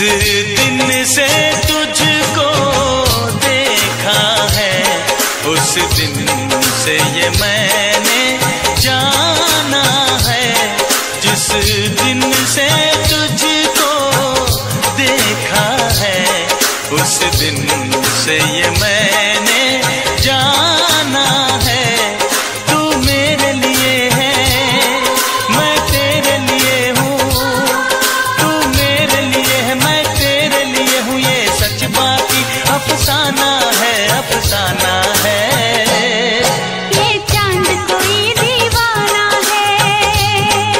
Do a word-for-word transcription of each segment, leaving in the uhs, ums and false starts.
दिन से तुझको देखा है, उस दिन से ये मैंने जाना है। जिस दिन से तुझको देखा है, उस दिन से ये मैंने जाना है। तू मेरे लिए है, मैं तेरे लिए हूँ। तू मेरे लिए है, मैं तेरे लिए हूँ। ये सच बाकी अफसाना है, अफसाना है। ये चांद कोई दीवाना है,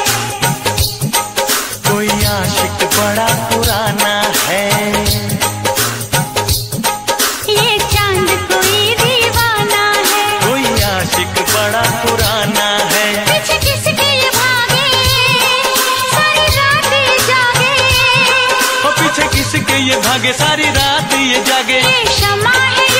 कोई आशिक बड़ा पुराना है। ये चांद कोई दीवाना है, कोई आशिक बड़ा पुराना है। पीछे किसके ये भागे, सारी रात ये जागे। और पीछे किसके ये भागे, सारी रात ये जागे। ये शमा है